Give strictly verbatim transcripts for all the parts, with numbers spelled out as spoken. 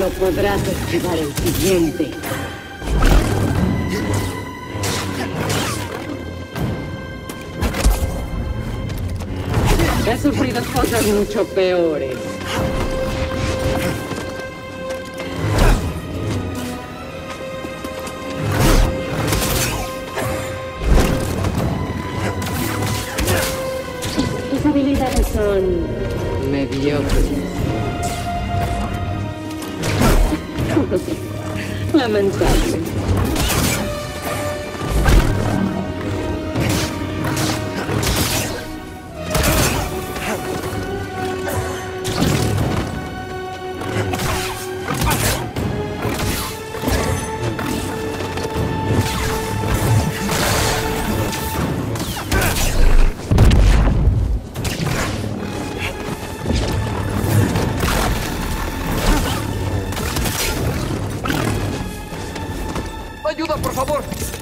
No podrás esquivar el siguiente. He sufrido cosas mucho peores. Tus habilidades son mediocres. Lamentable. ¡Ayuda, por favor!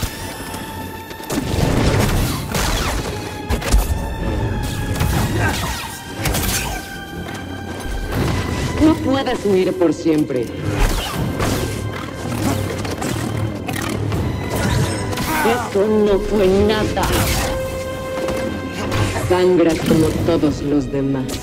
No puedes huir por siempre. Eso no fue nada. Sangras como todos los demás.